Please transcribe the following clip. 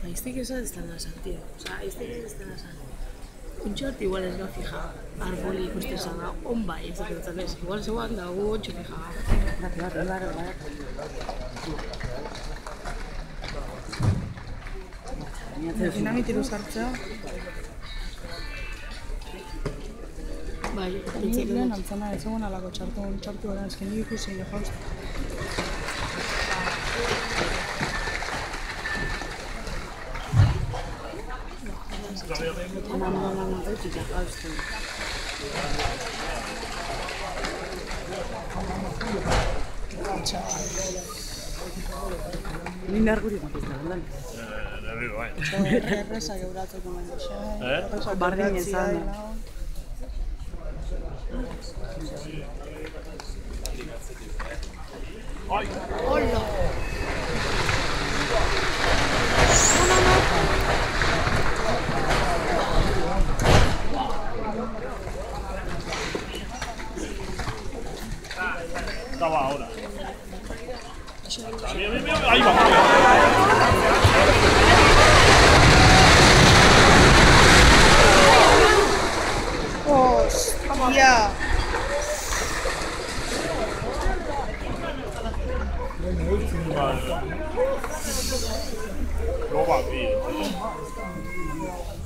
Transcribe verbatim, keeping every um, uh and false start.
Este que eso está en la tío. O sea, este que está en la un short igual es la fija. Árbol y cuesta sana. Un baile, igual se va a andar ocho fija. Claro, claro, claro. Dinamitiru sartzea. Bai, nik lehen antzana ez egon alako txartu, txartu gara esken nik ikusi jausten. Ama, ama, ama, gaitxik jausten. Ni narguri matizta, handan. Erresa geuratzeko nahi duxe. Bardin ezan da. Hola! Estaba ahora. Ahí va. Hostia! Vale. Lo va, tío.